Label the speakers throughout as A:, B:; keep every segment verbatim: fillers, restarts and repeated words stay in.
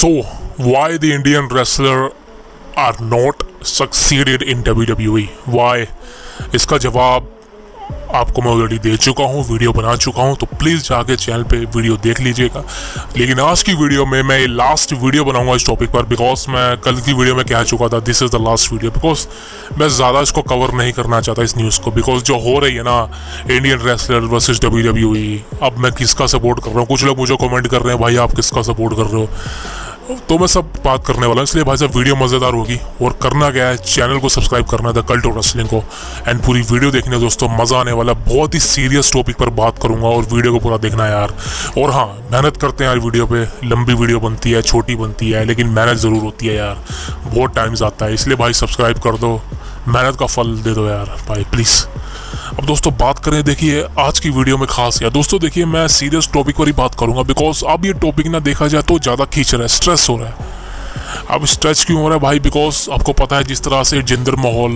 A: So, why the Indian wrestler are not succeeded in W W E? Why? इसका जवाब आपको मैं already दे चुका हूँ, वीडियो बना चुका हूँ, तो प्लीज़ जाके चैनल पे वीडियो देख लीजिएगा। लेकिन आज की वीडियो में मैं लास्ट वीडियो बनाऊंगा इस टॉपिक पर, बिकॉज मैं कल की वीडियो में कह चुका था this is the last video, because मैं ज़्यादा इसको कवर नहीं करना चाहता इस न्यूज़ को, बिकॉज जो हो रही है ना Indian wrestler versus W W E, अब मैं किसका सपोर्ट कर रहा हूँ। कुछ लोग मुझे कमेंट कर रहे हैं भाई आप किसका सपोर्ट कर रहे हो, तो मैं सब बात करने वाला हूँ। इसलिए भाई साहब वीडियो मज़ेदार होगी, और करना क्या है, चैनल को सब्सक्राइब करना है द कल्ट ऑफ रेसलिंग को, एंड पूरी वीडियो देखने दोस्तों, मज़ा आने वाला। बहुत ही सीरियस टॉपिक पर बात करूँगा और वीडियो को पूरा देखना है यार। और हाँ, मेहनत करते हैं यार वीडियो पे, लंबी वीडियो बनती है, छोटी बनती है, लेकिन मेहनत ज़रूर होती है यार, बहुत टाइम जाता है। इसलिए भाई सब्सक्राइब कर दो, मेहनत का फल दे दो यार भाई प्लीज़। अब दोस्तों बात करें, देखिए आज की वीडियो में खास यार दोस्तों, देखिए मैं सीरियस टॉपिक पर ही बात करूँगा, बिकॉज अब ये टॉपिक ना देखा जाए तो ज़्यादा खींच रहा है, स्ट्रेस हो रहा है। अब स्ट्रेच क्यों हो रहा है भाई, बिकॉज आपको पता है जिस तरह से जिंदर महल,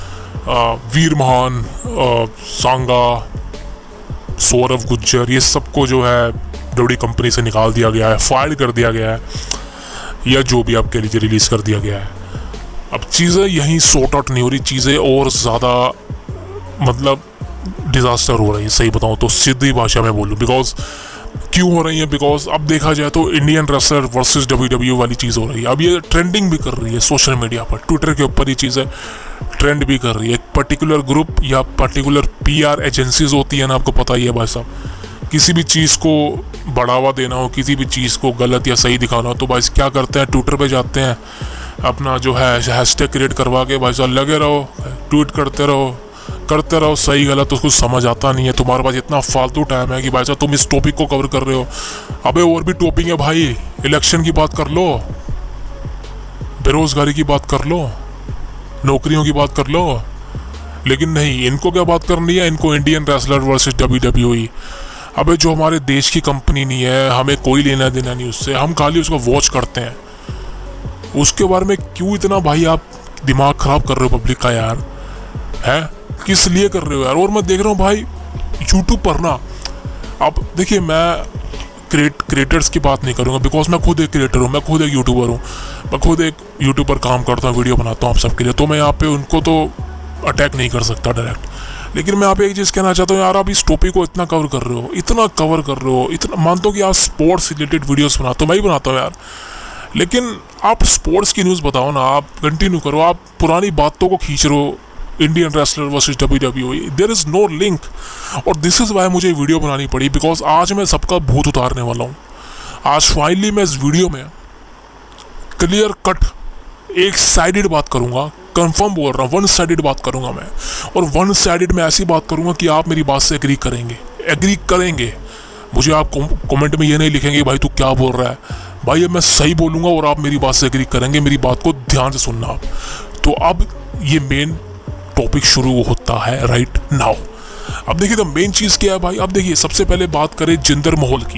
A: वीर महान, सांगा, सौरभ गुज्जर, ये सबको जो है डब्ल्यूडब्ल्यूई कंपनी से निकाल दिया गया है, फायर कर दिया गया है, या जो भी आपके लिए रिलीज़ कर दिया गया है। अब चीज़ें यहीं सॉर्ट आउट नहीं हो रही, चीज़ें और ज़्यादा मतलब डिज़ास्टर हो रही है, सही बताऊँ तो सीधी भाषा में बोलूँ। बिकॉज क्यों हो रही है, बिकॉज अब देखा जाए तो Indian wrestler versus W W वाली चीज़ हो रही है। अब ये ट्रेंडिंग भी कर रही है सोशल मीडिया पर, ट्विटर के ऊपर ये चीज़ें ट्रेंड भी कर रही है। एक पर्टिकुलर ग्रुप या पर्टिकुलर पीआर एजेंसीज होती है ना, आपको पता ही है भाई साहब, किसी भी चीज़ को बढ़ावा देना हो, किसी भी चीज़ को गलत या सही दिखाना हो, तो भाई क्या करते हैं, ट्विटर पे जाते हैं, अपना जो है हैशटैग क्रिएट करवा के भाई साहब लगे रहो, ट्वीट करते रहो करते रहो, सही गलत तो कुछ समझ आता नहीं है। तुम्हारे पास इतना फालतू टाइम है कि भाई साहब तुम इस टॉपिक को कवर कर रहे हो। अबे और भी टॉपिक है भाई, इलेक्शन की बात कर लो, बेरोजगारी की बात कर लो, नौकरियों की बात कर लो, लेकिन नहीं, इनको क्या बात करनी है, इनको Indian wrestler versus W W E. अबे जो हमारे देश की कंपनी नहीं है, हमें कोई लेना देना नहीं उससे, हम खाली उसको वॉच करते हैं। उसके बारे में क्यों इतना भाई आप दिमाग खराब कर रहे हो पब्लिक का यार, है किस लिए कर रहे हो यार। और मैं देख रहा हूँ भाई यूट्यूब पर ना, अब देखिए मैं क्रिएट क्रिएटर्स की बात नहीं करूँगा, बिकॉज मैं खुद एक क्रिएटर हूँ, मैं खुद एक यूट्यूबर हूँ, मैं खुद एक यूट्यूब पर काम करता हूँ, वीडियो बनाता हूँ आप सबके लिए, तो मैं यहाँ पे उनको तो अटैक नहीं कर सकता डायरेक्ट। लेकिन मैं आप एक चीज़ कहना चाहता हूँ यार, आप इस टॉपिक को इतना कवर कर रहे हो, इतना कवर कर रहे हो, इतना मानता हूँ कि आप स्पोर्ट्स रिलेटेड वीडियोज़ बनाते हो, मैं ही बनाता हूँ यार, लेकिन आप स्पोर्ट्स की न्यूज़ बताओ ना, आप कंटिन्यू करो, आप पुरानी बातों को खींच रहे हो, Indian wrestler versus W W E, there is no link. और दिस इज़ वाई मुझे वीडियो बनानी पड़ी, बिकॉज आज मैं सबका भूत उतारने वाला हूँ। आज फाइनली मैं इस वीडियो में क्लियर कट एक साइडेड बात करूँगा, कंफर्म बोल रहा हूँ, वन साइडेड बात करूँगा मैं, और वन साइडेड में ऐसी बात करूँगा कि आप मेरी बात से एग्री करेंगे एग्री करेंगे मुझे आप कमेंट में ये नहीं लिखेंगे भाई तू क्या बोल रहा है, भाई मैं सही बोलूँगा और आप मेरी बात से एग्री करेंगे, मेरी बात को ध्यान से सुनना आप। तो अब ये मेन टॉपिक शुरू होता है राइट नाउ। अब देखिए तो मेन चीज़ क्या है भाई, अब देखिए सबसे पहले बात करें जिंदर महल की।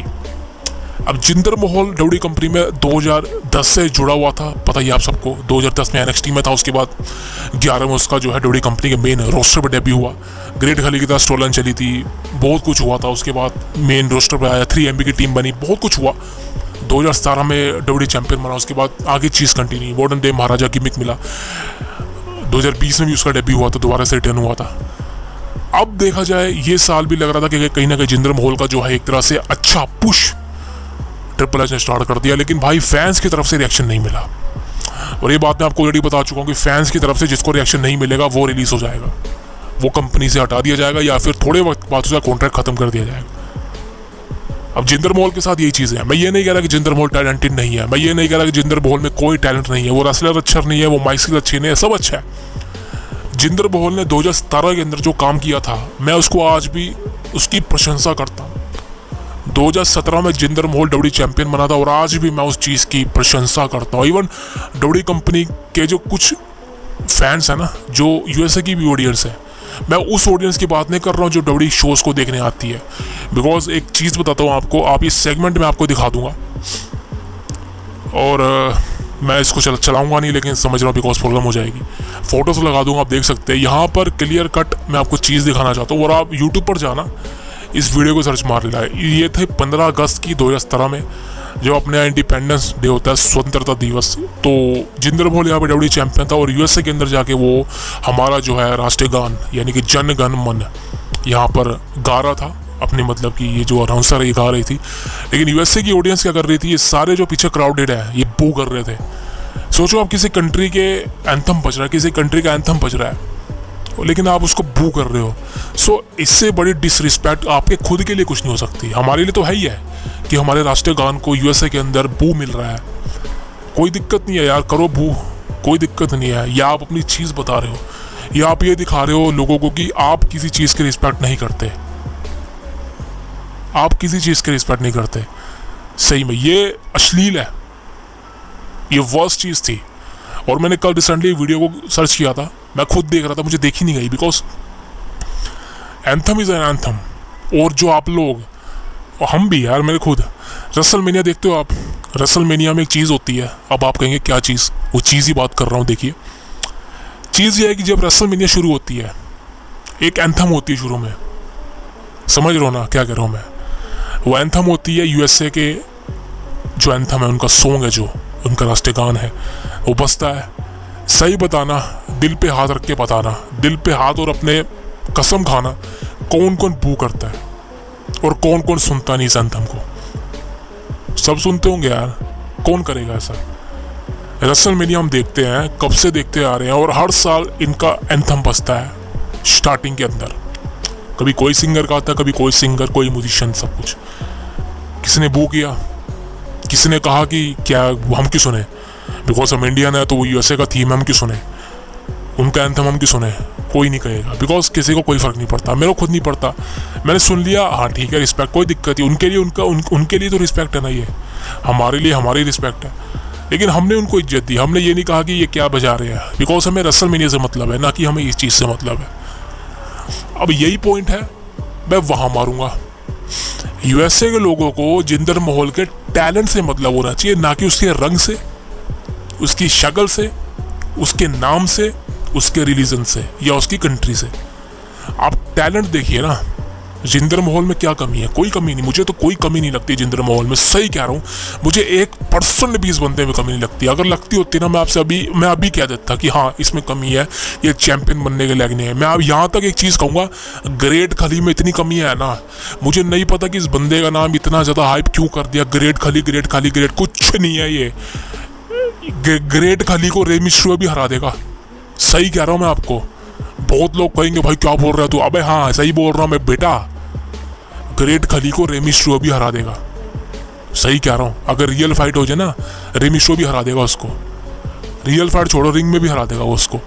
A: अब जिंदर महल डब्ल्यूडब्ल्यूई कंपनी में दो हज़ार दस से जुड़ा हुआ था, पता ही आप सबको, दो हज़ार दस में एनएक्सटी में था, उसके बाद ग्यारह में उसका जो है डब्ल्यूडब्ल्यूई कंपनी के मेन रोस्टर पर डेब्यू हुआ, ग्रेट खली की तरह स्टोलन चली थी, बहुत कुछ हुआ था। उसके बाद मेन रोस्टर पर आया, थ्री एम बी की टीम बनी, बहुत कुछ हुआ। दो हज़ार सतारह में डब्ल्यूडब्ल्यूई चैंपियन बना, उसके बाद आगे चीज़ कंटिन्यू, मॉडर्न डे महाराजा की मिक मिला, दो हज़ार बीस में भी उसका डेब्यू हुआ था, दोबारा से रिटर्न हुआ था। अब देखा जाए ये साल भी लग रहा था कि कहीं ना कहीं जिंदर महल का जो है एक तरह से अच्छा पुश ट्रिपल एच ने स्टार्ट कर दिया, लेकिन भाई फैंस की तरफ से रिएक्शन नहीं मिला। और ये बात मैं आपको ऑलरेडी बता चुका हूँ कि फैंस की तरफ से जिसको रिएक्शन नहीं मिलेगा वो रिलीज हो जाएगा, वो कंपनी से हटा दिया जाएगा, या फिर थोड़े वक्त बाद उसका कॉन्ट्रैक्ट खत्म कर दिया जाएगा। अब जिंदर महल के साथ यही चीज़ है। मैं ये नहीं कह रहा कि जिंदर महल टैलेंटेड नहीं है, मैं ये नहीं कह रहा कि जिंदर महल में कोई टैलेंट नहीं है, वो रेसलर अच्छा नहीं है, वो माइक स्किल अच्छी नहीं है, सब अच्छा है। जिंदर महल ने दो हज़ार सतारह के अंदर जो काम किया था, मैं उसको आज भी उसकी प्रशंसा करता हूँ। दो हज़ार सत्रह में जिंदर महल डब्ल्यूडब्ल्यूई चैंपियन बना था, और आज भी मैं उस चीज़ की प्रशंसा करता हूँ। इवन डब्ल्यूडब्ल्यूई कंपनी के जो कुछ फैंस हैं ना, जो यूएसए की भी ऑडियंस है, मैं उस ऑडियंस की बात नहीं कर रहा हूँ जो डब्ल्यूडब्ल्यूई शोज़ को देखने आती है। बिकॉज एक चीज़ बताता हूँ आपको, आप इस सेगमेंट में आपको दिखा दूंगा, और uh, मैं इसको चल चलाऊंगा नहीं, लेकिन समझ रहा हूँ बिकॉज प्रॉब्लम हो जाएगी। फोटोज़ लगा दूंगा, आप देख सकते हैं। यहाँ पर क्लियर कट मैं आपको चीज़ दिखाना चाहता हूँ, और आप यूट्यूब पर जाना, इस वीडियो को सर्च मार लेना। ये थे पंद्रह अगस्त की दो हज़ार सत्रह में, जब अपने इंडिपेंडेंस डे होता है, स्वतंत्रता दिवस। तो जिंदर महल यहाँ पे डब्ल्यू चैंपियन था और यूएसए के अंदर जाके वो हमारा जो है राष्ट्रीय गान यानी कि जन गण मन यहाँ पर गा रहा था अपने, मतलब कि ये जो अनाउंसर है ये गा रही थी। लेकिन यूएसए की ऑडियंस क्या कर रही थी, ये सारे जो पीछे क्राउडेड है ये बू कर रहे थे। सोचो आप किसी कंट्री के एंथम बज रहा है, किसी कंट्री का एंथम बज रहा है, लेकिन आप उसको बू कर रहे हो। सो इससे बड़ी डिसरिस्पेक्ट आपके खुद के लिए कुछ नहीं हो सकती। हमारे लिए तो है ही है कि हमारे राष्ट्रीय गान को यूएसए के अंदर बू मिल रहा है, कोई दिक्कत नहीं है यार, करो बू, कोई दिक्कत नहीं है। या आप अपनी चीज़ बता रहे हो, या आप ये दिखा रहे हो लोगों को कि आप किसी चीज़ की रिस्पेक्ट नहीं करते, आप किसी चीज़ की रिस्पेक्ट नहीं करते। सही में ये अश्लील है, ये वर्स्ट चीज़ थी। और मैंने कल रिसेंटली वीडियो को सर्च किया था, मैं खुद देख रहा था, मुझे देखी नहीं गई, because anthem is an anthem. और जो आप लोग और हम भी यार, मेरे खुद रेसलमेनिया देखते हो आप, रेसलमेनिया में एक चीज़ होती है, अब आप कहेंगे क्या चीज़, वो चीज़ ही बात कर रहा हूँ। देखिए चीज़ ये है कि जब रेसलमेनिया शुरू होती है एक एंथम होती है शुरू में, समझ रहे हो ना क्या कह रहा हूँ मैं। वो एंथम होती है यूएसए के, जो एंथम है उनका सॉन्ग है, जो उनका राष्ट्रीय गान है, वो बजता है। सही बताना, दिल पे हाथ रख के बताना, दिल पे हाथ और अपने कसम खाना, कौन कौन बू करता है और कौन कौन सुनता नहीं इस एंथम को। सब सुनते होंगे यार, कौन करेगा ऐसा। रेसलमेनिया हम देखते हैं, कब से देखते आ रहे हैं, और हर साल इनका एंथम बजता है स्टार्टिंग के अंदर। कभी कोई सिंगर गाता है, कभी कोई सिंगर, कोई म्यूजिशियन, सब कुछ। किसी ने बू किया, किसी ने कहा कि क्या हम क्यों सुने, बिकॉज हम इंडियन है तो वो यूएसए का थीम है, हम क्यों सुने, उनका एंथम हम क्यों सुने। कोई नहीं कहेगा, बिकॉज किसी को कोई फ़र्क नहीं पड़ता, मेरे को खुद नहीं पड़ता। मैंने सुन लिया, हाँ ठीक है, रिस्पेक्ट, कोई दिक्कत नहीं। उनके लिए उनका उन, उनके लिए तो रिस्पेक्ट है ना, ये हमारे लिए हमारी रिस्पेक्ट है। लेकिन हमने उनको इज्जत दी, हमने ये नहीं कहा कि ये क्या बजा रहे हैं, बिकॉज हमें रेसलमेनिया से मतलब है, ना कि हमें इस चीज़ से मतलब है। अब यही पॉइंट है, मैं वहाँ मारूंगा। यूएसए के लोगों को जिंदर महल के टैलेंट से मतलब होना चाहिए, ना कि उसके रंग से, उसकी शक्ल से, उसके नाम से, उसके रिलीजन से या उसकी कंट्री से। आप टैलेंट देखिए ना, जिंदर महल में क्या कमी है, कोई कमी नहीं। मुझे तो कोई कमी नहीं लगती जिंदर महल में, सही कह रहा हूँ। मुझे एक परसेंट भी इस बंदे में कमी नहीं लगती। अगर लगती होती ना, मैं आपसे अभी मैं अभी कह देता कि हाँ इसमें कमी है, ये चैंपियन बनने के लायक नहीं है। मैं अब यहाँ तक एक चीज़ कहूँगा, ग्रेट खली में इतनी कमी है ना, मुझे नहीं पता कि इस बंदे का नाम इतना ज़्यादा हाइप क्यों कर दिया। ग्रेट खली, ग्रेट खली, ग्रेट कुछ नहीं है ये। ग्रेट खली को रे मिस्ट्रियो भी हरा देगा, सही कह रहा हूँ मैं आपको। बहुत लोग कहेंगे भाई क्या बोल रहा है तू, अबे हाँ सही बोल रहा हूँ मैं बेटा, ग्रेट खली को रे मिस्ट्रियो भी हरा देगा, सही कह रहा हूँ। अगर रियल फाइट हो जाए ना, रे मिस्ट्रियो भी हरा देगा उसको। रियल फाइट छोड़ो, रिंग में भी हरा देगा वो उसको।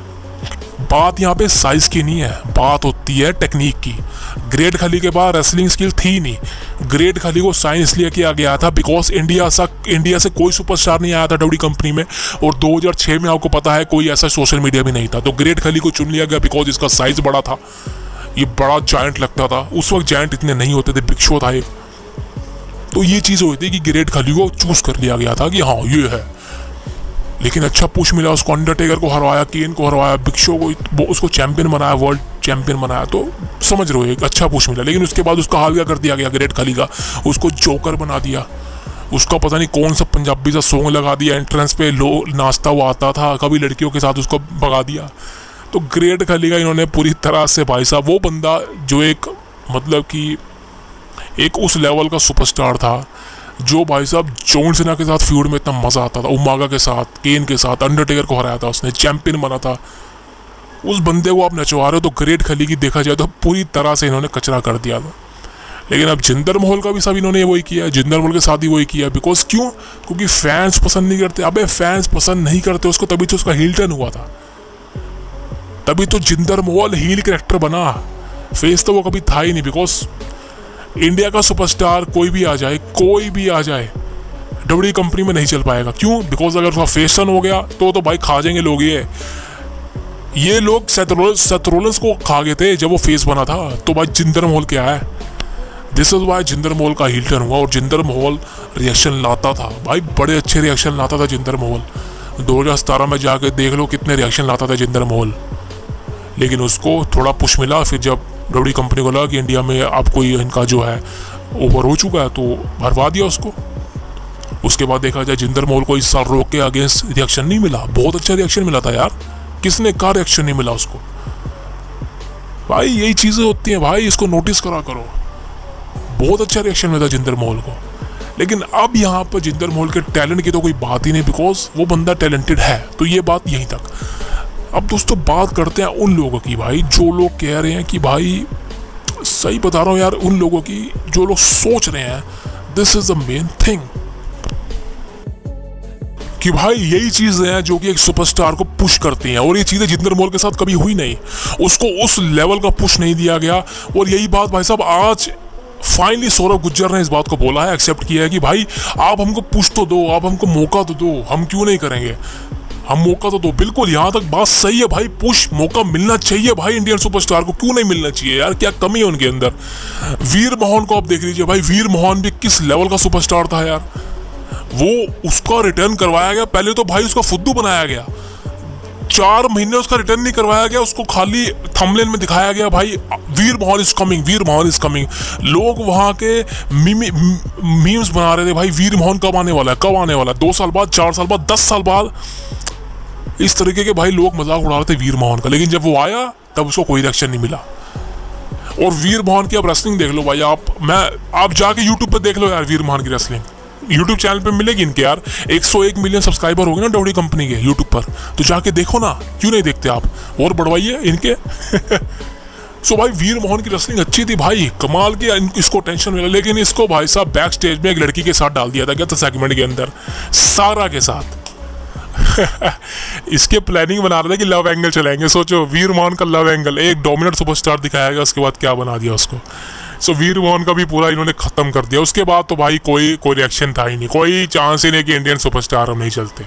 A: बात यहाँ पे साइज की नहीं है, बात होती है टेक्निक की। ग्रेट खली के पास रेसलिंग स्किल थी नहीं। ग्रेट खली को साइन इसलिए किया गया था बिकॉज इंडिया सा इंडिया से कोई सुपरस्टार नहीं आया था डब्ल्यू कंपनी में, और दो हज़ार छह में आपको पता है कोई ऐसा सोशल मीडिया भी नहीं था। तो ग्रेट खली को चुन लिया गया बिकॉज इसका साइज बड़ा था, ये बड़ा जायंट लगता था। उस वक्त जायंट इतने नहीं होते थे, बिग शो था एक। तो ये चीज़ हुई थी कि ग्रेट खली को चूज कर लिया गया था कि हाँ ये है। लेकिन अच्छा पुश मिला उसको, अंडरटेकर को हरवाया, केन को हरवाया, बिग शो को उसको चैंपियन बनाया, वर्ल्ड चैंपियन बनाया। तो समझ रहे हो, एक अच्छा पुश मिला। लेकिन उसके बाद उसका हाल क्या कर दिया गया ग्रेट खली का, उसको जोकर बना दिया। उसका पता नहीं कौन सा पंजाबी सा सॉन्ग लगा दिया, एंट्रेंस पे लो नाचता हुआ आता था, कभी लड़कियों के साथ उसको भगा दिया। तो ग्रेट खली का इन्होंने पूरी तरह से, भाई साहब वो बंदा जो एक मतलब कि एक उस लेवल का सुपरस्टार था, जो भाई साहब जॉन सीना के साथ फ्यूड में इतना मज़ा आता था, उमागा के साथ, केन के साथ, अंडरटेकर को हराया था उसने, चैंपियन बना था। उस बंदे को आप नचवा रहे हो। तो ग्रेट खली की देखा जाए तो पूरी तरह से इन्होंने कचरा कर दिया था। लेकिन अब जिंदर महल का भी सब इन्होंने वही किया, जिंदर महल के साथ ही वही किया। बिकॉज क्यों? क्योंकि फैंस पसंद नहीं करते। अबे फैंस पसंद नहीं करते उसको, तभी तो उसका हील टर्न हुआ था, तभी तो जिंदर महल हील कैरेक्टर बना। फेस तो वो कभी था ही नहीं। बिकॉज इंडिया का सुपरस्टार कोई भी आ जाए, कोई भी आ जाए, डब्ल्यू कंपनी में नहीं चल पाएगा। क्यों? बिकॉज अगर उसका फेस टर्न हो गया तो तो भाई खा जाएंगे लोग। ये ये लोग सेथ रोलिंस को खा गए थे जब वो फेस बना था। तो भाई जिंदर महल क्या है? दिस इज वाई जिंदर महल का हील टर्न हुआ। और जिंदर महल रिएक्शन लाता था भाई, बड़े अच्छे रिएक्शन लाता था जिंदर महल। दो हज़ार सतारह में जाके देख लो कितने रिएक्शन लाता था जिंदर महल। लेकिन उसको थोड़ा पुश मिला, फिर जब डब्ल्यू कंपनी को लगा कि इंडिया में अब कोई इनका जो है ओवर हो चुका है, तो भरवा दिया उसको। उसके बाद देखा जाए जिंदर महल को इस साल रोक के अगेंस्ट रिएक्शन नहीं मिला, बहुत अच्छा रिएक्शन मिला था यार, किसने का रिएक्शन नहीं मिला उसको। भाई यही चीज़ें होती हैं भाई, इसको नोटिस करा करो। बहुत अच्छा रिएक्शन मिला जिंदर महल को। लेकिन अब यहाँ पर जिंदर महल के टैलेंट की तो कोई बात ही नहीं, बिकॉज वो बंदा टैलेंटेड है। तो ये बात यहीं तक। अब दोस्तों बात करते हैं उन लोगों की भाई जो लोग कह रहे हैं कि भाई, सही बता रहा हूँ यार, उन लोगों की जो लोग सोच रहे हैं this is the main thing कि भाई यही चीजें हैं जो कि एक सुपरस्टार को पुश करती हैं, और ये चीजें जिंदर महल के साथ कभी हुई नहीं, उसको उस लेवल का पुश नहीं दिया गया। और यही बात भाई साहब आज फाइनली सौरभ गुज्जर ने इस बात को बोला है, एक्सेप्ट किया है कि भाई आप हमको पुश तो दो, आप हमको मौका तो दो, हम क्यों नहीं करेंगे, हम मौका तो दो। बिल्कुल यहाँ तक बात सही है भाई, पुश मौका मिलना चाहिए भाई इंडियन सुपरस्टार को, क्यों नहीं मिलना चाहिए यार, क्या कमी है उनके अंदर। वीर मोहन को आप देख लीजिए भाई, वीर मोहन भी किस लेवल का सुपरस्टार था यार, वो उसका रिटर्न करवाया गया। पहले तो भाई उसका फुद्दू बनाया गया, चार महीने उसका रिटर्न नहीं करवाया गया, उसको खाली थंबनेल में दिखाया गया भाई Veer Mohan is coming, Veer Mohan is coming. लोग वहां के मीमी मीम्स बना रहे थे भाई, वीर मोहन कब आने वाला है, कब आने वाला है, दो साल बाद, चार साल बाद, दस साल बाद, इस तरीके के भाई लोग मजाक उड़ा रहे थे वीर मोहन का। लेकिन जब वो आया तब उसको कोई रिएक्शन नहीं मिला। और वीर मोहन की अब रेसलिंग देख लो भाई आप, मैं आप जाके यूट्यूब पे देख लो यार, वीर मोहन की रेसलिंग यूट्यूब चैनल पे मिलेगी इनके यार। एक सौ एक मिलियन सब्सक्राइबर हो गए ना डब्ल्यू कंपनी के यूट्यूब पर, तो जाके देखो ना, क्यों नहीं देखते आप, और बढ़वाइए इनके। सो भाई वीर मोहन की रेसलिंग अच्छी थी भाई, कमाल की, इसको टेंशन मिला। लेकिन इसको भाई साहब बैक स्टेज में एक लड़की के साथ डाल दिया था, क्या था सेगमेंट के अंदर, सारा के साथ। इसके प्लानिंग बना रहे थे कि लव एंगल चलाएंगे, सोचो वीर मोहन का लव एंगल, एक डोमिनेंट सुपरस्टार दिखाया गया, उसके बाद क्या बना दिया उसको। सो वीर मोहन का भी पूरा इन्होंने खत्म कर दिया। उसके बाद तो भाई कोई कोई रिएक्शन था ही नहीं, कोई चांस ही नहीं कि इंडियन सुपरस्टार हम नहीं चलते।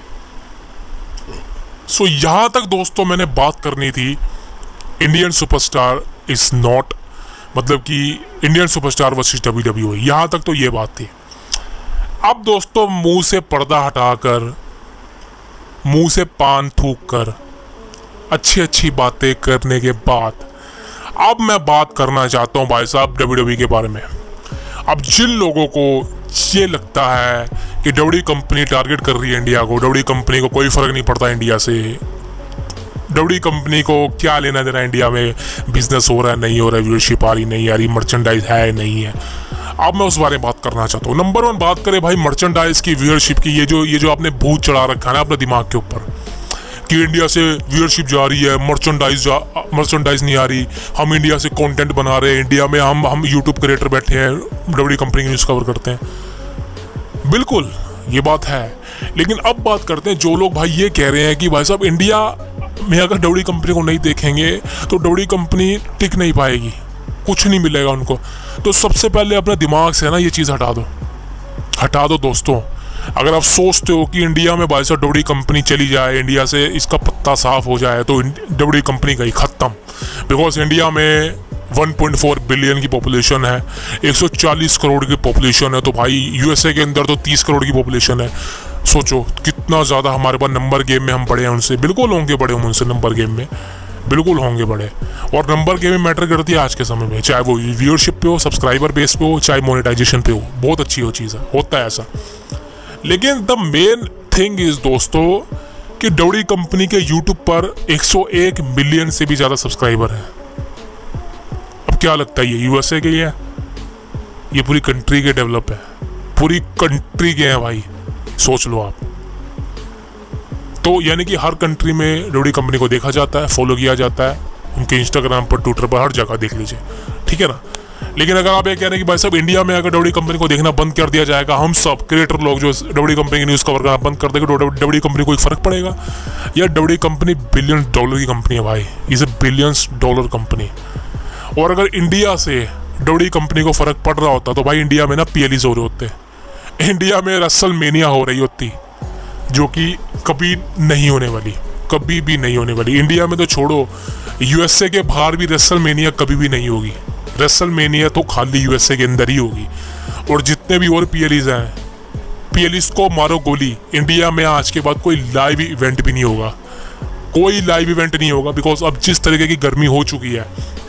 A: सो so, यहाँ तक दोस्तों मैंने बात करनी थी, इंडियन सुपरस्टार इज नॉट, मतलब कि Indian superstar versus W W E, यहाँ तक तो ये बात थी। अब दोस्तों मुंह से पर्दा हटाकर, मुंह से पान थूक कर, अच्छी अच्छी बातें करने के बाद अब मैं बात करना चाहता हूँ भाई साहब डब्ल्यू डब्ल्यू ई के बारे में। अब जिन लोगों को ये लगता है कि डब्ल्यू कंपनी टारगेट कर रही है इंडिया को, डब्ल्यू कंपनी को कोई फर्क नहीं पड़ता इंडिया से, डब्ल्यू कंपनी को क्या लेना देना इंडिया में बिजनेस हो रहा है नहीं हो रहा है, व्यूअरशिप आ रही नहीं आ रही, मर्चेंडाइज है नहीं है, अब मैं उस बारे में बात करना चाहता हूँ। नंबर वन बात करें भाई मर्चेंडाइज की, व्यूअरशिप की, ये जो ये जो आपने भूत चढ़ा रखा है ना अपने दिमाग के ऊपर कि इंडिया से व्यूअरशिप जा रही है, मर्चेंडाइज मर्चेंडाइज नहीं आ रही, हम इंडिया से कंटेंट बना रहे हैं, इंडिया में हम हम यूट्यूब क्रिएटर बैठे हैं, डब्ल्यू कंपनी की न्यूज़ कवर करते हैं। बिल्कुल ये बात है, लेकिन अब बात करते हैं जो लोग भाई ये कह रहे हैं कि भाई साहब इंडिया में अगर डब्ल्यू कंपनी को नहीं देखेंगे तो डब्ल्यू कंपनी टिक नहीं पाएगी, कुछ नहीं मिलेगा उनको। तो सबसे पहले अपने दिमाग से ना ये चीज़ हटा दो, हटा दो दोस्तों। अगर आप सोचते हो कि इंडिया में भाई साहब डब्ल्यू कंपनी चली जाए, इंडिया से इसका पत्ता साफ हो जाए, तो डब्ल्यू कंपनी गई ख़त्म। बिकॉज इंडिया में वन पॉइंट फोर बिलियन की पॉपुलेशन है, एक सौ चालीस करोड़ की पॉपुलेशन है, तो भाई यूएसए के अंदर तो तीस करोड़ की पॉपुलेशन है। सोचो कितना ज़्यादा हमारे पास नंबर गेम में हम बड़े हैं उनसे, बिल्कुल होंगे बड़े हम उनसे नंबर गेम में, बिल्कुल होंगे बड़े। और नंबर गेम में मैटर करती है आज के समय में, चाहे वो व्यूअरशिप पे हो, सब्सक्राइबर बेस पे हो, चाहे मोनेटाइजेशन पे हो, बहुत अच्छी वो चीज़ है, होता है ऐसा। लेकिन द मेन थिंग इज दोस्तों कि डब्ल्यू कंपनी के यूट्यूब पर एक सौ एक मिलियन से भी ज़्यादा सब्सक्राइबर हैं। अब क्या लगता है ये यूएसए के है, ये पूरी कंट्री के डेवलप है, पूरी कंट्री के हैं भाई, सोच लो आप। तो यानी कि हर कंट्री में डब्ल्यू कंपनी को देखा जाता है, फॉलो किया जाता है, उनके इंस्टाग्राम पर, ट्विटर पर, हर जगह देख लीजिए, ठीक है ना। लेकिन अगर आप ये कह रहे हैं कि भाई साहब इंडिया में अगर डब्ल्यू कंपनी को देखना बंद कर दिया जाएगा, हम सब क्रिएटर लोग जो डब्ल्यू कंपनी की न्यूज़ कवर करना बंद कर देंगे, तो डब्ल्यू कंपनी को एक फ़र्क पड़ेगा? यार डब्ल्यू कंपनी बिलियन डॉलर की कंपनी है भाई, is a billions dollar company. और अगर इंडिया से डब्ल्यू कंपनी को फ़र्क पड़ रहा होता तो भाई इंडिया में ना पीएलईज हो रहे होते, इंडिया में रेसलमेनिया हो रही होती, जो कि कभी नहीं होने वाली, कभी भी नहीं होने वाली। इंडिया में तो छोड़ो, यूएसए के बाहर भी रेसलमेनिया कभी भी नहीं होगी, रेसलमेनिया तो खाली यूएसए के अंदर ही होगी। और जितने भी और पीएलईज हैं, पीएलईज को मारो गोली, इंडिया में आज के बाद कोई लाइव इवेंट भी नहीं होगा, कोई लाइव इवेंट नहीं होगा। बिकॉज अब जिस तरीके की गर्मी हो चुकी है,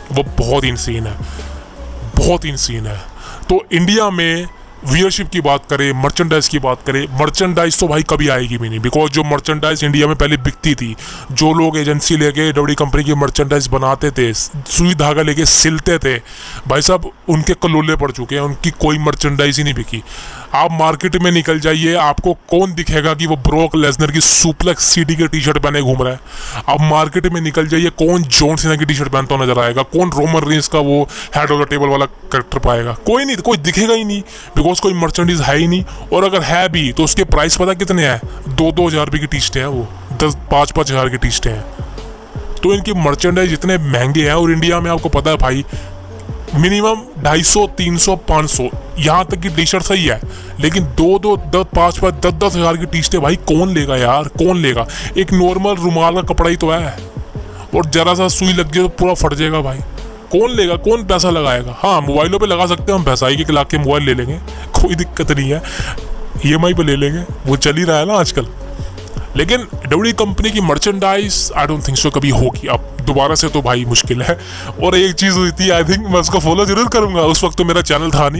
A: वो बहुत इनसीन है, बहुत इनसीन है। तो इंडिया में व्यूअरशिप की बात करें, मर्चेंडाइज की बात करें, मर्चेंडाइज तो भाई कभी आएगी भी नहीं, बिकॉज जो मर्चेंडाइज इंडिया में पहले बिकती थी, जो लोग एजेंसी लेके डबड़ी कंपनी की मर्चेंडाइज बनाते थे, सुई धागा लेके सिलते थे, भाई साहब उनके कलोले पड़ चुके हैं, उनकी कोई मर्चेंडाइज ही नहीं बिकी। आप मार्केट में निकल जाइए, आपको कौन दिखेगा कि वो ब्रोक लेसनर की सुप्लेक्स सीडी की टी शर्ट पहने घूम रहा है। आप मार्केट में निकल जाइए, कौन जॉन सीना की टी शर्ट पहनता हुआ नजर आएगा, कौन रोमन रेंस का वो हेड ऑफ द टेबल वाला कैरेक्टर पाएगा? कोई नहीं, कोई दिखेगा ही नहीं, बिकॉज कोई मर्चेंडाइज है ही नहीं। और अगर है भी तो उसके प्राइस पता कितने हैं? दो दो हज़ार रुपये की टी शर्टें हैं, वो दस पाँच पाँच हज़ार की टी शर्टें हैं। तो इनकी मर्चेंडाइज इतने महंगे हैं, और इंडिया में आपको पता है भाई मिनिमम ढाई सौ तीन सौ पाँच सौ यहाँ तक की टी शर्ट सही है, लेकिन दो दो दस पाँच पाँच दस दस हज़ार की टी शर्टें भाई कौन लेगा यार, कौन लेगा? एक नॉर्मल रुमाल का कपड़ा ही तो है, और जरा सा सुई लग जाए तो पूरा फट जाएगा भाई। कौन लेगा, कौन पैसा लगाएगा? हाँ, मोबाइलों पे लगा सकते हैं हम पैसा, एक एक लाख के मोबाइल ले लेंगे, कोई दिक्कत नहीं है, ई एम आई पे ले लेंगे, वो चल ही रहा है ना आजकल। लेकिन डब्ल्यू कंपनी की merchandise I don't think so कभी होगी अब दोबारा से, तो भाई मुश्किल है। और एक चीज़ हुई थी, आई थिंक मैं उसको फॉलो जरूर करूँगा, उस वक्त तो मेरा चैनल था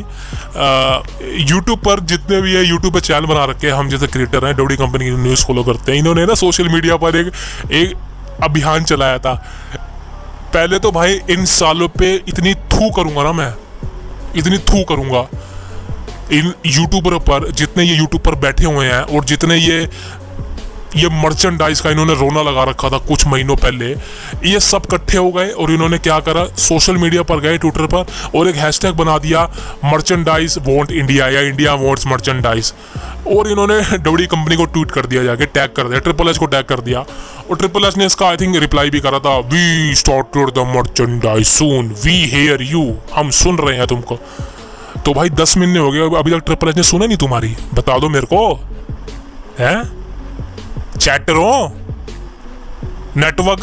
A: नहीं। यूट्यूब पर जितने भी है, यूट्यूब पर चैनल बना रखे हैं हम जैसे क्रिएटर हैं, डब्ल्यू कंपनी की न्यूज़ फॉलो करते हैं, इन्होंने ना सोशल मीडिया पर एक एक अभियान चलाया था। पहले तो भाई इन सालों पे इतनी थू करूँगा ना मैं, इतनी थू करूँगा इन यूट्यूबर पर, जितने ये यूट्यूब पर बैठे हुए हैं और जितने ये ये मर्चेंडाइज का इन्होंने रोना लगा रखा था कुछ महीनों पहले, ये सब इकट्ठे हो गए और इन्होंने क्या करा, सोशल मीडिया पर गए, ट्विटर पर, और एक हैशटैग बना दिया मर्चेंडाइज वांट इंडिया या इंडिया वांट्स मर्चेंडाइज, और इन्होंने डब्ल्यू कंपनी को ट्वीट कर दिया, जाके टैग कर दिया, ट्रिपल एच को टैग कर दिया, और ट्रिपल एच ने इसका आई थिंक रिप्लाई भी करा था, we started the merchandise soon, we hear you, हम सुन रहे हैं तुमको। तो भाई दस महीने हो गए, अभी तक ट्रिपल एच ने सुना नहीं तुम्हारी, बता दो मेरे को, है चैटरों, नेटवर्क,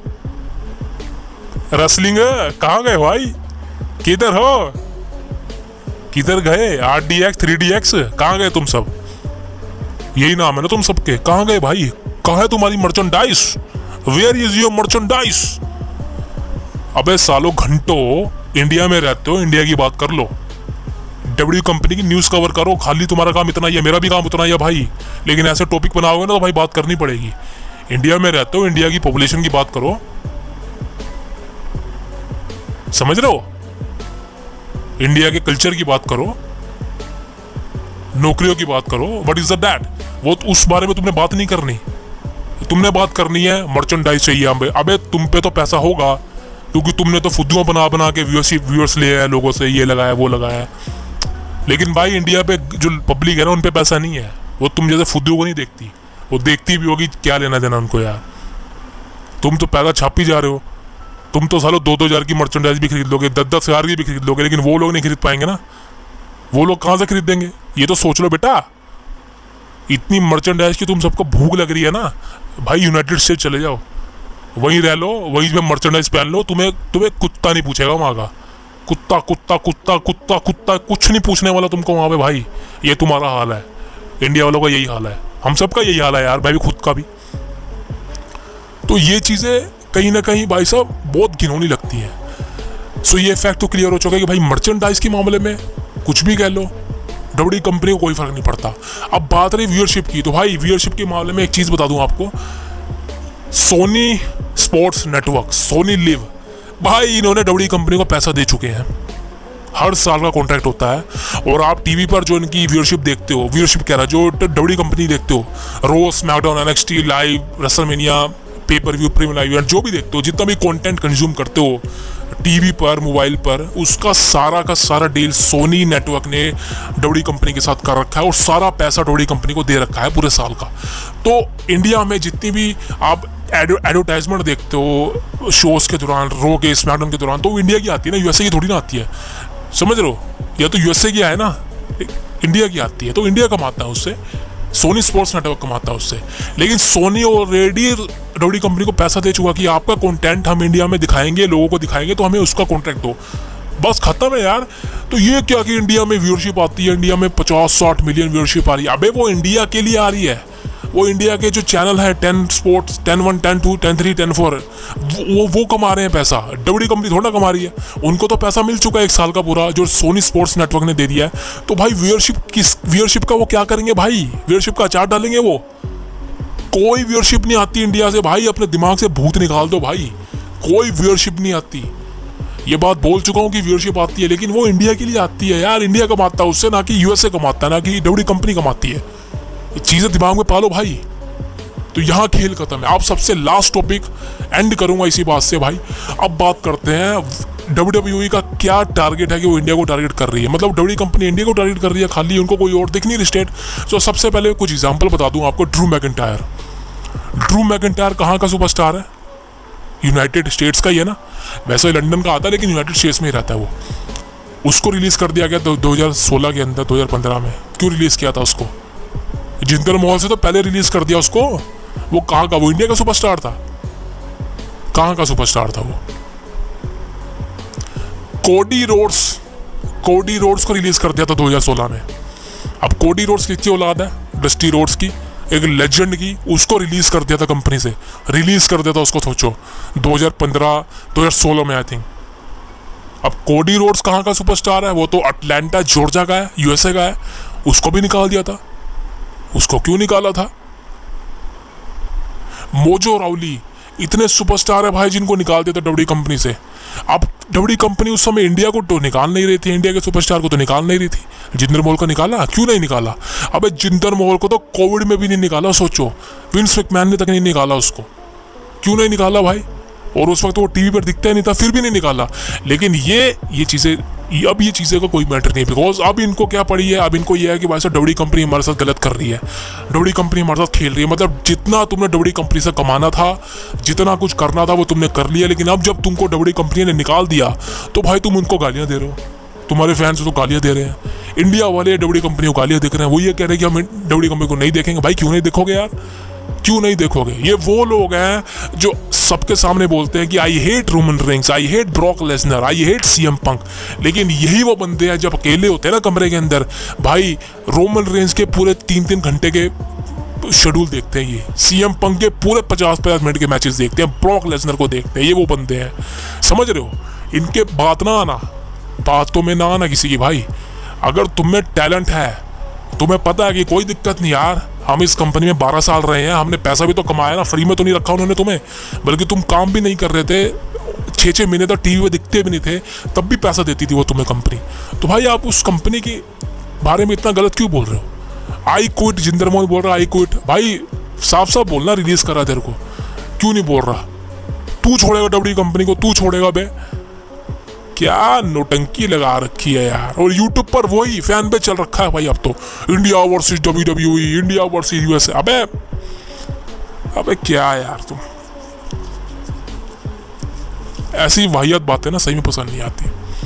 A: रसलिंग, कहाँ गए भाई, किधर हो, किधर गए? R D X three D X कहाँ गए तुम सब? यही नाम है ना तुम सबके, कहाँ गए भाई? कहाँ है तुम्हारी merchandise? Where is your merchandise? अबे सालों घंटों इंडिया में रहते हो, इंडिया की बात कर लो, डब्ल्यू कंपनी की न्यूज़ कवर करो, खाली तुम्हारा काम इतना ही है, मेरा भी काम उतना ही है भाई, लेकिन ऐसे टॉपिक बनाओगे ना तो भाई बात करनी पड़ेगी। इंडिया में रहते हो, इंडिया की पॉपुलेशन की बात करो, समझ रहे हो? इंडिया के कल्चर की बात करो, नौकरियों की बात करो, व्हाट इज दैट? वो उस बारे में तुमने बात नहीं करनी, तुमने बात करनी है मर्चेंडाइज चाहिए हमें। अबे तुम पे तो पैसा होगा, क्योंकि तुमने तो फुद्दुआं बना बना के व्यूअरशिप व्यूअर्स लिए हैं लोगों से, ये लगाया वो लगाया, लेकिन भाई इंडिया पे जो पब्लिक है ना उन पे पैसा नहीं है, वो तुम जैसे फुद्दू को नहीं देखती, वो देखती भी होगी, क्या लेना देना उनको यार। तुम तो पैसा छापी जा रहे हो, तुम तो सालों दो दो हज़ार की मर्चेंडाइज भी खरीद लोगे, दस दस हज़ार की भी खरीद लोगे, लेकिन वो लोग नहीं खरीद पाएंगे ना, वो लोग कहाँ से खरीदेंगे? ये तो सोच लो बेटा, इतनी मर्चेंडाइज की तुम सबको भूख लग रही है ना भाई, यूनाइटेड स्टेट चले जाओ, वहीं रह लो, वहीं पे मर्चेंडाइज पहन लो, तुम्हें तुम्हें कुत्ता नहीं पूछेगा वहाँ का, कुत्ता कुत्ता कुत्ता कुत्ता कुत्ता कुछ नहीं पूछने वाला तुमको वहाँ पे भाई। ये तुम्हारा हाल है, इंडिया वालों का यही हाल है, हम सबका यही हाल है यार, भाई भी खुद का भी। तो ये चीज़ें कहीं ना कहीं भाई साहब बहुत घिनौनी लगती हैं। सो ये फैक्ट तो क्लियर हो चुका है कि भाई मर्चेंडाइज के मामले में कुछ भी कह लो, डब्ल्यू कंपनी को कोई फर्क नहीं पड़ता। अब बात रही व्यूअरशिप की, तो भाई व्यूअरशिप के मामले में एक चीज़ बता दूं आपको, Sony Sports network, Sony Liv, भाई इन्होंने डब्ल्यू कंपनी को पैसा दे चुके हैं, हर साल का कॉन्ट्रैक्ट होता है, और आप टीवी पर जो इनकी व्यूअरशिप देखते हो, व्यूअरशिप कह रहा जो डब्ल्यू कंपनी देखते हो, Raw, SmackDown, NXT live, WrestleMania, pay per view, premiere live event, जो भी देखते हो, जितना भी कंटेंट कंज्यूम करते हो टीवी पर, मोबाइल पर, उसका सारा का सारा डील सोनी नेटवर्क ने डब्ल्यू कंपनी के साथ कर रखा है, और सारा पैसा डब्ल्यू कंपनी को दे रखा है पूरे साल का। तो इंडिया में जितनी भी आप एडवर्टाइजमेंट देखते हो शोज के दौरान, रो के, स्मैकडाउन के दौरान, तो वो इंडिया की आती है ना, यूएसए की थोड़ी ना आती है, समझ रहे हो? या तो यूएसए की है ना, इंडिया की आती है, तो इंडिया कमाता है उससे, सोनी स्पोर्ट्स नेटवर्क कमाता है उससे। लेकिन सोनी ऑलरेडी डब्ल्यू कंपनी को पैसा दे चुका कि आपका कंटेंट हम इंडिया में दिखाएंगे, लोगों को दिखाएंगे, तो हमें उसका कॉन्ट्रैक्ट दो, बस खत्म है यार। तो ये क्या कि इंडिया में व्यूअरशिप आती है, इंडिया में पचास साठ मिलियन व्यूअरशिप आ रही है, अबे वो इंडिया के लिए आ रही है, वो इंडिया के जो चैनल है Ten Sports, Ten one, Ten two, Ten three, Ten four, वो वो कमा रहे हैं पैसा। डब्ल्यू कंपनी थोड़ा कमा रही है, उनको तो पैसा मिल चुका है एक साल का पूरा, जो सोनी स्पोर्ट्स नेटवर्क ने दे दिया है। तो भाई व्यूअरशिप, किस व्यूअरशिप का वो क्या करेंगे भाई? व्यूअरशिप का चार्ट डालेंगे वो? कोई व्यूअरशिप नहीं आती इंडिया से भाई, अपने दिमाग से भूत निकाल दो भाई, कोई व्यूअरशिप नहीं आती। ये बात बोल चुका हूँ कि व्यूअरशिप आती है, लेकिन वो इंडिया के लिए आती है यार, इंडिया कमाता है उससे, ना कि यूएसए कमाता है, ना कि डब्ल्यू कंपनी कमाती है। ये चीज़ें दिमाग में पालो भाई। तो यहाँ खेल खत्म है। आप सबसे लास्ट टॉपिक एंड करूंगा इसी बात से भाई। अब बात करते हैं डब्ल्यू डब्ल्यू ई का क्या टारगेट है कि वो इंडिया को टारगेट कर रही है। मतलब डब्ल्यू कंपनी इंडिया को टारगेट कर रही है खाली, उनको कोई और दिख नहीं रही स्टेट। तो सबसे पहले कुछ एग्जांपल बता दूं आपको। ड्रू मैकिंटायर, ड्रू मैकिंटायर कहाँ का सुपरस्टार है? यूनाइटेड स्टेट्स का ही है ना, वैसे लंदन का आता है लेकिन यूनाइटेड स्टेट्स में ही रहता है वो। उसको रिलीज़ कर दिया गया दो हज़ार सोलह के अंदर, दो हज़ार पंद्रह में। क्यों रिलीज़ किया था उसको? जिंदर महल से तो पहले रिलीज़ कर दिया उसको। वो कहाँ का? वो इंडिया का सुपरस्टार था। कहाँ का सुपरस्टार था वो? कोडी रोड्स, कोडी रोड्स को रिलीज़ कर दिया था दो हज़ार सोलह में। अब कोडी रोड्स किसकी औलाद है? डस्टी रोड्स की, एक लेजेंड की। उसको रिलीज कर दिया था कंपनी से, रिलीज कर दिया था उसको, सोचो दो हज़ार पंद्रह दो हज़ार सोलह में आई थिंक। अब कोडी रोड्स कहाँ का सुपरस्टार है? वो तो अटलांटा जॉर्जिया का है, यूएसए का है। उसको भी निकाल दिया था। उसको क्यों निकाला था? मोजो राउली, इतने सुपरस्टार है भाई जिनको निकाल दिया था डब्ल्यू कंपनी से। अब डब्ल्यू कंपनी उस समय इंडिया को तो निकाल नहीं रही थी, इंडिया के सुपरस्टार को तो निकाल नहीं रही थी। जिंदर महल को निकाला, क्यों नहीं निकाला? अबे जिंदर महल को तो कोविड में भी नहीं निकाला, सोचो विंस मैकमैन ने तक नहीं निकाला उसको। क्यों नहीं निकाला भाई? और उस वक्त वो टीवी पर दिखता ही नहीं था, फिर भी नहीं निकाला। लेकिन ये ये चीज़ें, अब ये चीज़ें का कोई मैटर नहीं, बिकॉज अब इनको क्या पड़ी है? अब इनको ये है कि भाई साहब डब्ल्यू कंपनी हमारे साथ गलत कर रही है, डब्ल्यू कंपनी हमारे साथ खेल रही है। मतलब जितना तुमने डब्ल्यू कंपनी से कमाना था, जितना कुछ करना था वो तुमने कर लिया, लेकिन अब जब तुमको डब्ल्यू कंपनी ने निकाल दिया तो भाई तुम उनको गालियाँ दे रहे हो, तुम्हारे फैंस तो गालियाँ दे रहे हैं। इंडिया वाले डब्ल्यू कंपनी को गालियाँ देख रहे हैं, वो ये कह रहे हैं कि हम डब्ल्यू कंपनी को नहीं देखेंगे। भाई क्यों नहीं देखोगे यार? क्यों नहीं देखोगे? ये वो लोग हैं जो सबके सामने बोलते हैं कि I hate Roman Reigns, I hate Brock Lesnar, I hate CM Punk. लेकिन यही वो बंदे हैं जब अकेले होते हैं ना कमरे के अंदर, भाई रोमन रेंस के पूरे तीन तीन घंटे के शेड्यूल देखते हैं, ये सीएम पंक के पूरे पचास पचास मिनट के मैचेस देखते हैं, ब्रॉक लेसनर को देखते हैं। ये वो बंदे हैं, समझ रहे हो? इनके बात ना आना, बातों में ना आना किसी की। भाई अगर तुम्हें टैलेंट है, तुम्हें पता है कि कोई दिक्कत नहीं यार, हम इस कंपनी में बारह साल रहे हैं, हमने पैसा भी तो कमाया ना, फ्री में तो नहीं रखा उन्होंने तुम्हें, बल्कि तुम काम भी नहीं कर रहे थे, छः छः महीने तक टीवी में दिखते भी नहीं थे, तब भी पैसा देती थी वो तुम्हें कंपनी। तो भाई आप उस कंपनी के बारे में इतना गलत क्यों बोल रहे हो? आई क्विट, जिंदर महल बोल रहा आई क्विट। भाई साफ साफ बोलना, रिलीज करा तेरे को, क्यों नहीं बोल रहा? तू छोड़ेगा डब्ल्यू कंपनी को? तू छोड़ेगा बे? क्या नोटंकी लगा रखी है यार। और यूट्यूब पर वही फैन पे चल रखा है भाई अब तो, India versus W W E, India versus USA. अबे अबे क्या यार, तुम ऐसी वाहियात बातें ना सही में पसंद नहीं आती।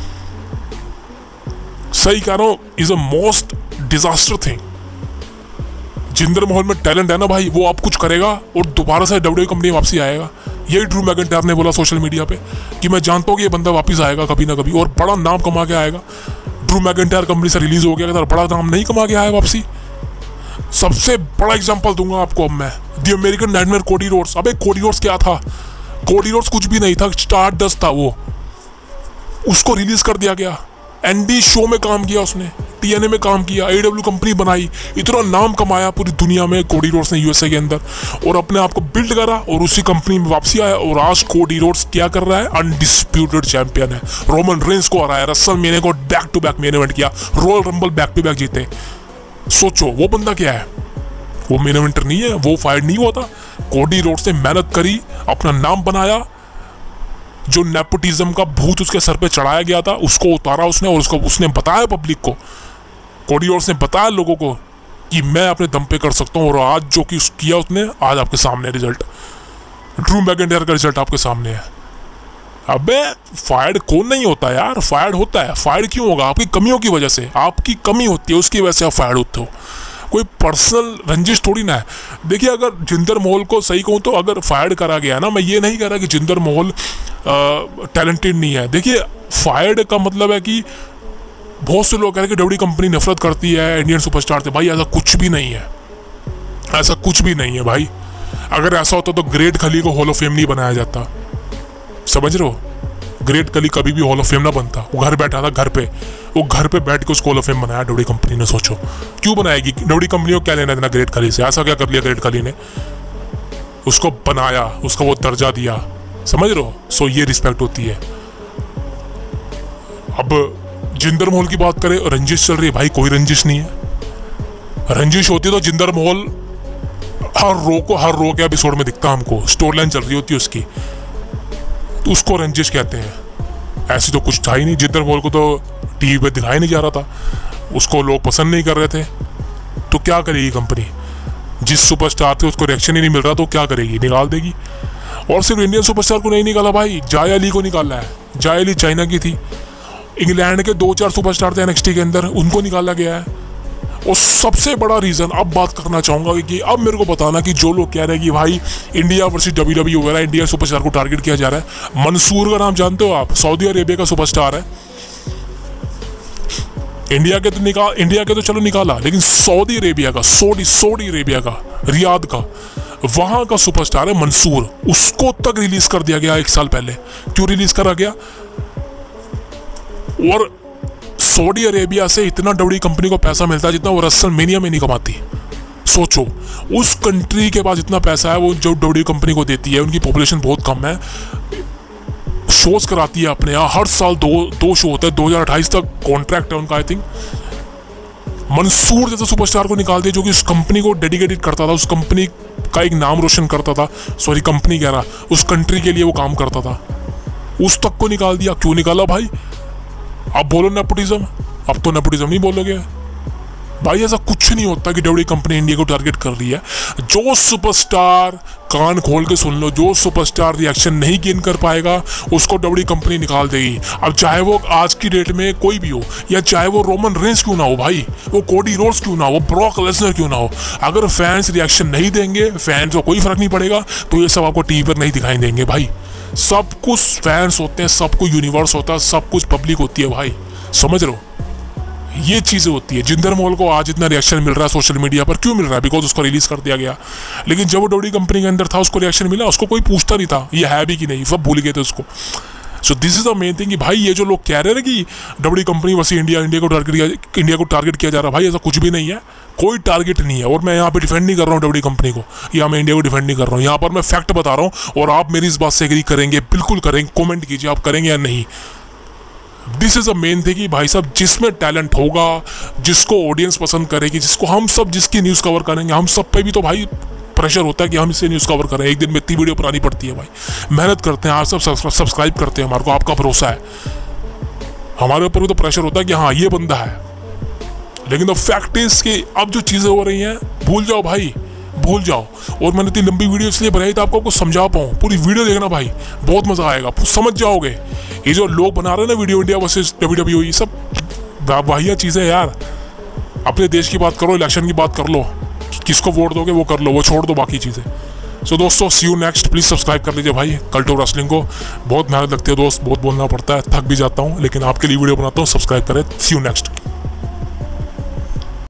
A: सही कह रहा हूं, is a most disaster thing. Jinder Mahal में टैलेंट है ना भाई, वो आप कुछ करेगा और दोबारा से डब्ल्यू कंपनी वापसी आएगा। यही ड्रू मैकिंटायर ने बोला सोशल मीडिया पे कि मैं जानता हूँ कि ये बंदा वापस आएगा कभी ना कभी और बड़ा नाम कमा के आएगा। ड्रू मैकिंटायर कंपनी से रिलीज हो गया, अगर बड़ा नाम नहीं कमा के आया वापसी। सबसे बड़ा एग्जांपल दूंगा आपको अब मैं, the American Nightmare Cody Rhodes. अबे कोडी रोड्स क्या था? कोडी रोड्स कुछ भी नहीं था, स्टार डस्ट था वो। उसको रिलीज कर दिया गया। एनडी शो में काम किया उसने, टीएनए में काम किया, एडब्ल्यू कंपनी बनाई, इतना नाम कमाया पूरी दुनिया में कोडी रोड्स ने यूएसए के अंदर, और अपने आप को बिल्ड करा और उसी कंपनी में वापसी आया। और आज कोडी रोड्स क्या कर रहा है? अनडिस्प्यूटेड चैंपियन है, रोमन रेंस को हराया, रसल मेने को back to back main event किया, Royal Rumble back to back जीते। सोचो वो बंदा क्या है? वो मेन इवेंटर नहीं है, वो फायर नहीं हुआ था। कोडी रोड्स ने मेहनत करी, अपना नाम बनाया, जो नेपोटिज्म का भूत उसके सर पे चढ़ाया गया था उसको उतारा उसने, और उसको उसने बताया पब्लिक को, कोडी रोड्स ने बताया लोगों को कि मैं अपने दम पे कर सकता हूँ। और आज जो कि किया उसने, आज आपके सामने रिजल्ट, ड्रू मैकिंटायर का रिजल्ट आपके सामने है। अबे फायर्ड कौन नहीं होता यार? फायर्ड होता है। फायर्ड क्यों होगा? आपकी कमियों की वजह से, आपकी कमी होती है उसकी वजह से आप फायर्ड होते हो, कोई पर्सनल रंजिश थोड़ी ना है। देखिए अगर जिंदर महल को सही कहूँ तो अगर फायर्ड करा गया ना, मैं ये नहीं कह रहा कि जिंदर महल टैलेंटेड नहीं है। देखिए फायर्ड का मतलब है कि बहुत से लोग कह रहे हैं कि डब्ल्यू कंपनी नफरत करती है इंडियन सुपरस्टार से। भाई ऐसा कुछ भी नहीं है, ऐसा कुछ भी नहीं है भाई। अगर ऐसा होता तो ग्रेट खली को हॉल ऑफ फेम नहीं बनाया जाता, समझ रहे हो? ग्रेट खली कभी भी हॉल ऑफ फेम ना बनता। वो घर बैठा था घर पे, वो घर पे बैठ के उसको हॉल ऑफ फेम बनाया डब्ल्यू कंपनी ने। सोचो क्यों बनाएगी डब्ल्यू कंपनी को, क्या लेना देना ग्रेट खली से? ऐसा क्या कर लिया ग्रेट खली ने? उसको बनाया, उसको वो दर्जा दिया, समझ रहे हो? सो ये रिस्पेक्ट होती है। अब जिंदर महल की बात करें, रंजिश चल रही है भाई, कोई रंजिश नहीं है। रंजिश होती तो जिंदर महल हर रो को हर रो के एपिसोड में दिखता हमको, स्टोरी लाइन चल रही होती है उसकी, तो उसको रंजिश कहते हैं। ऐसी तो कुछ था ही नहीं। जिंदर महल को तो टीवी पे दिखाया नहीं जा रहा था, उसको लोग पसंद नहीं कर रहे थे, तो क्या करेगी कंपनी? जिस सुपरस्टार थे उसको रिएक्शन ही नहीं मिल रहा तो क्या करेगी? निकाल देगी। और सिर्फ इंडियन सुपरस्टार को नहीं निकाला भाई, जाया ली को निकाला है। जाया ली चाइना की थी, इंग्लैंड के दो चार सुपरस्टार थे एनएक्सटी के अंदर, उनको निकाला गया है। और सबसे बड़ा रीज़न अब बात करना चाहूँगा कि अब मेरे को बताना कि जो लोग कह रहे हैं कि भाई इंडिया वर्सेस डब्ल्यू डब्ल्यू वगैरह इंडिया सुपरस्टार को टारगेट किया जा रहा है। मंसूर का नाम जानते हो आप? सऊदी अरेबिया का सुपरस्टार है। इंडिया के तो निकाल इंडिया के तो चलो निकाला, लेकिन सऊदी अरेबिया का, सऊदी सऊदी अरेबिया का, रियाद का, वहाँ का सुपरस्टार है मंसूर। उसको तक रिलीज कर दिया गया एक साल पहले। क्यों रिलीज करा गया? और सऊदी अरेबिया से इतना डब्ल्यू कंपनी को पैसा मिलता है जितना वो रेसलमेनिया में नहीं कमाती। सोचो, उस कंट्री के पास इतना पैसा है, वो जो डब्ल्यू कंपनी को देती है, उनकी पॉपुलेशन बहुत कम है, शोज कराती है अपने यहाँ, हर साल दो दो शो होता है। दो हज़ार अट्ठाईस तक कॉन्ट्रैक्ट है उनका आई थिंक। मंसूर जैसे सुपरस्टार को निकाल दिया जो कि उस कंपनी को डेडिकेटेड करता था, उस कंपनी का एक नाम रोशन करता था, सॉरी कंपनी कह रहा, उस कंट्री के लिए वो काम करता था, उस तक को निकाल दिया। क्यों निकाला भाई? अब बोलो नेपोटिज्म, अब तो नेपोटिज्म नहीं बोलोगे भाई। ऐसा कुछ नहीं होता कि डब्ल्यू कंपनी इंडिया को टारगेट कर रही है। जो सुपरस्टार, कान खोल के सुन लो, जो सुपरस्टार रिएक्शन नहीं गेन कर पाएगा उसको डब्ल्यू कंपनी निकाल देगी। अब चाहे वो आज की डेट में कोई भी हो, या चाहे वो रोमन रेंस क्यों ना हो भाई, वो कोडी रोड्स क्यों ना हो, ब्रॉक लेसनर क्यों ना हो, अगर फैंस रिएक्शन नहीं देंगे, फैंस को कोई फर्क नहीं पड़ेगा, तो ये सब आपको टीवी पर नहीं दिखाई देंगे भाई। सब कुछ फैंस होते हैं, सब कुछ यूनिवर्स होता है, सब कुछ पब्लिक होती है भाई, समझ रहे हो? ये चीज़ें होती है। जिंदर महल को आज इतना रिएक्शन मिल रहा है सोशल मीडिया पर, क्यों मिल रहा है? बिकॉज उसको रिलीज कर दिया गया। लेकिन जब वो डब्ल्यू कंपनी के अंदर था उसको रिएक्शन मिला, उसको कोई पूछता नहीं था ये है भी कि नहीं, सब भूल गए थे उसको। So this is the main thing कि भाई ये जो लोग कह रहे हैं कि डब्ल्यू कंपनी वैसे इंडिया इंडिया को टारगेट किया इंडिया को टारगेट किया जा रहा है, भाई ऐसा कुछ भी नहीं है, कोई टारगेट नहीं है। और मैं यहाँ पे डिफेंड नहीं कर रहा हूँ डब्ल्यू कंपनी को, या मैं इंडिया को डिफेंड नहीं कर रहा हूँ, यहाँ पर मैं फैक्ट बता रहा हूँ। और आप मेरी इस बात से एग्री करेंगे, बिल्कुल करेंगे, कमेंट कीजिए आप करेंगे या नहीं। This is a main thing कि भाई साहब जिसमें टैलेंट होगा, जिसको ऑडियंस पसंद करेगी, जिसको हम सब जिसकी न्यूज़ कवर करेंगे, हम सब पे भी तो भाई प्रेशर होता है कि हम इससे न्यूज़ कवर करें। एक दिन में इतनी वीडियो बनानी पड़ती है भाई, मेहनत करते हैं, आप सब सब्सक्राइब करते हैं, हमारे को आपका भरोसा है, हमारे ऊपर भी तो प्रेशर होता है कि हाँ ये बंदा है। लेकिन द फैक्ट इज कि अब जो चीज़ें हो रही हैं भूल जाओ भाई, भूल जाओ। और मैंने इतनी लंबी वीडियो इसलिए बनाई तो आपको कुछ समझा पाऊँ। पूरी वीडियो देखना भाई, बहुत मज़ा आएगा, समझ जाओगे। ये जो लोग बना रहे हैं ना video India versus W W, ये सब वाहिया चीज़ें यार। अपने देश की बात करो, इलेक्शन की बात कर लो, किसको वोट दोगे वो कर लो, वो छोड़ दो बाकी चीज़ें। सो दोस्तों see you next, please subscribe कर लीजिए भाई कल्ट ऑफ रेसलिंग को। बहुत मेहनत लगती है दोस्त, बहुत बोलना पड़ता है, थक भी जाता हूँ, लेकिन आपके लिए वीडियो बनाता हूँ, सब्सक्राइब करें। See you next.